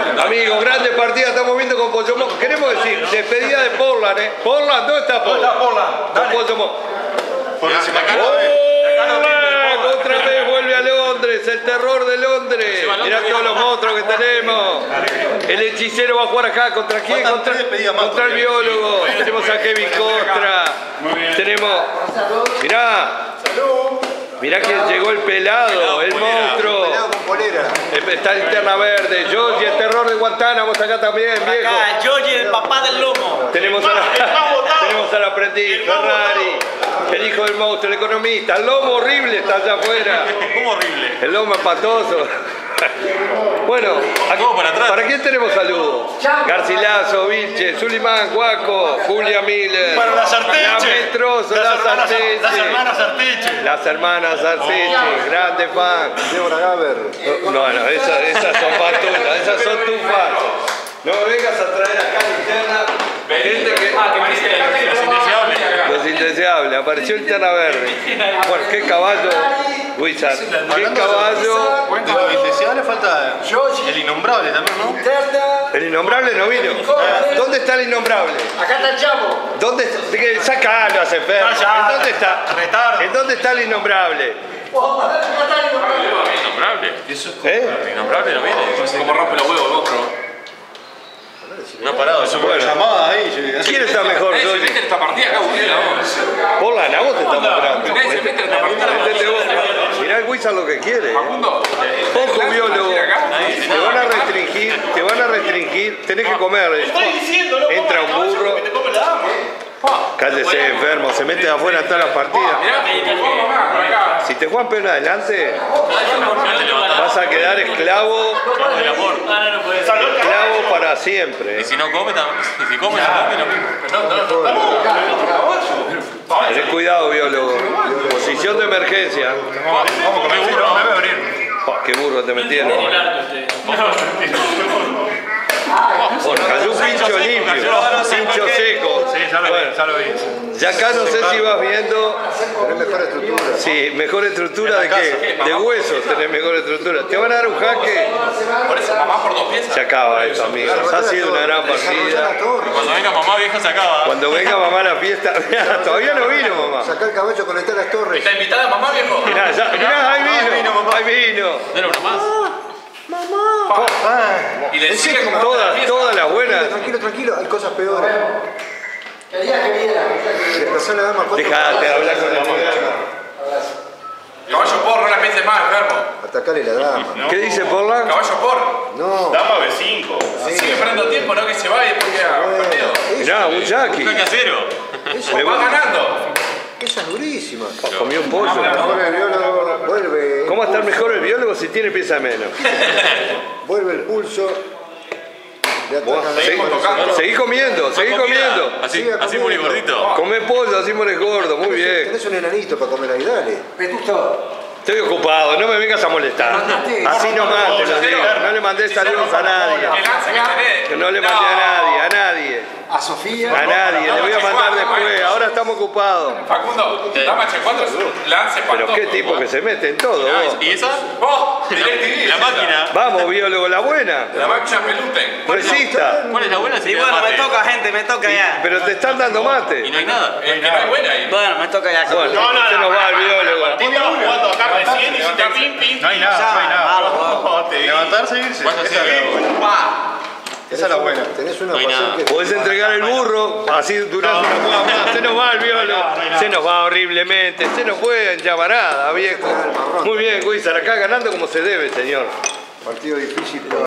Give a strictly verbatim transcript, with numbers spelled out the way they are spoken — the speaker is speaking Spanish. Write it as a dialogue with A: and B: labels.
A: Amigos, grande partida estamos viendo con Pollo Mo. Queremos decir, despedida de Portland, ¿eh? Portland, ¿dónde está Portland?
B: ¿Dónde está Portland?
A: Con Pollo Mo.
B: ¡Oh!
A: Otra vez vuelve a Londres, el terror de Londres. Mirá todos los monstruos que tenemos. El hechicero va a jugar acá. ¿Contra quién? Contra, contra el biólogo. Tenemos a Kevin Costra. Tenemos... Mirá. Mirá que llegó el pelado, el monstruo. Está Linterna Verde. Yogi, el terror de Guantánamo, está acá también, viejo.
C: Acá, Yogi, el papá del lomo.
A: Tenemos, a la, tenemos al aprendiz, Ferrari. El hijo del monstruo, el economista. El lomo horrible está allá afuera.
B: ¿Cómo horrible?
A: El lomo espantoso. Bueno, aquí, para, atrás. ¿Para quién tenemos saludos? Garcilaso, Vilche, Zulimán, Guaco, Julia Miller.
B: Para las Arteche.
A: La Metroso, las,
B: las
A: Arteche.
B: Las hermanas Arteche.
A: Las hermanas Arteche, oh. Grande fan.
D: Débora Gaber.
A: No, no, esas, esas son patulas, esas son tus fans. No me vengas a traer acá Linterna. Gente que...
B: Ah, que los indeseables.
A: Los indeseables. Apareció Linterna Verde. Bueno, qué caballo. Wizard. Qué caballo.
D: De los indeseables falta el innombrable también, ¿no?
A: El innombrable no vino. ¿Dónde está el innombrable?
C: Acá está el chavo.
A: ¿Dónde está? Sacalo, hace enfermo. ¿En dónde está? ¿En dónde está el innombrable?
B: Innombrable.
A: ¿Eh?
B: Innombrable no viene. ¿Cómo rompe los huevos el monstruo?
D: No ha parado, eso
A: bueno.
D: Llamada ahí.
A: ¿Quién está mejor?
E: Se mete en esta partida acá, aburrida.
A: Portland, a vos te estamos esperando.
E: Se mete en esta partida.
A: Mirá el Wizard lo que quiere.
E: Facundo.
A: Ojo, biólogo. Te van a restringir, te van a restringir. Tenés que comer. Entra un burro. Cállese, enfermo. Se mete de afuera en todas las partidas. Si te juegan pena adelante, vas a quedar esclavo. Esclavo para siempre.
B: Y si no come, si come, no come.
A: Tenés cuidado, biólogo. Posición de emergencia.
B: Vamos, come burro, no me voy a abrir.
A: Qué burro te metieron. Bueno, cayó un pincho limpio, pincho seco.
B: Sí, ya lo vi, ya lo vi.
A: Ya acá no sé si vas viendo.
D: Tenés mejor estructura.
A: Sí, mejor estructura de qué? De huesos tenés mejor estructura. Te van a dar un jaque.
E: Por eso mamá por dos piezas.
A: Se acaba esto, amigos. Ha sido una gran partida.
B: Cuando venga mamá vieja se acaba.
A: Cuando venga mamá a la fiesta. Mirá, todavía no vino mamá.
D: Sacá el caballo, conectar las torres.
E: ¿Está invitada mamá, viejo?
A: Mirá, ya, mirá, ahí vino. Ahí vino.
E: Dale una más.
D: Ah,
E: Y le
D: es
E: sigue
D: cierto,
E: como
A: Todas, todas las buenas.
D: Tranquilo, tranquilo, hay cosas peores.
C: Quería que viera.
D: Empezó la dama.
A: Dejate de hablar con la mujer.
E: Caballo por, no la pienses más, enfermo.
D: Atacale la dama.
A: ¿Qué dice Portland?
E: Caballo por.
D: No.
B: Dama B cinco.
E: Sigue perdiendo tiempo, no que se vaya después queda perdido.
A: Mirá, un Jackie.
B: Jaque a cero.
A: Me
E: Va
A: va-
E: ganando.
D: Esa es durísima.
A: Comió un pollo.
D: Mejor el biólogo, vuelve.
A: ¿Cómo va a estar mejor el biólogo si tiene pieza menos?
D: Vuelve el pulso. Le
A: Vos,
D: atacan la
A: seguí,
D: dama.
A: seguí comiendo, seguí comiendo.
B: Así,
D: Siga
B: así muy
D: comiendo.
B: gordito.
A: Comé pollo, así mores gordo, muy bien.
D: Tenés un enanito para comer ahí, dale.
C: Vetusto.
A: Estoy ocupado, no me vengas a molestar. Así nomás te lo digo. No le mandé saludos a nadie.
E: El lance que tenés.
A: Que no le mandé a nadie, a nadie.
C: A Sofía.
A: A nadie, le voy a mandar después. Ahora estamos ocupados.
E: Facundo, dama H cuatro es un lance
A: Pero
E: espantoso.
A: qué tipo que se mete en todo, vos.
B: ¿Y esa?
E: ¡Oh! DirecTV,
B: La
E: esa.
B: máquina.
A: Vamos, biólogo, la buena.
E: La máquina peluten.
A: Resista.
B: ¿Cuál es la buena? Si
C: Y
B: me da
C: bueno, me
B: mate.
C: toca, gente, me toca ya.
A: Pero te están dando
B: Y
A: mate.
B: no hay nada.
E: Eh, que no hay buena ahí.
C: Bueno, me toca ya.
A: Bueno, se nos va el biólogo.
B: Estaba jugando acá recién y si te pim, pim. No hay nada, no hay nada.
D: Levantarse e irse.
B: ¿Cuánto
D: Esa
B: sigue?
D: es la buena.
E: Pa.
D: Esa es la buena. Tenés una
B: No hay
D: pasión
B: nada.
D: que.
A: Podés entregar el burro, así durante una jugada más. Se nos va el biólogo. Se nos va horriblemente. Se nos fue en llamarada, viejo. Muy bien, Wizard. Acá ganando como se debe, señor.
D: Partido difícil.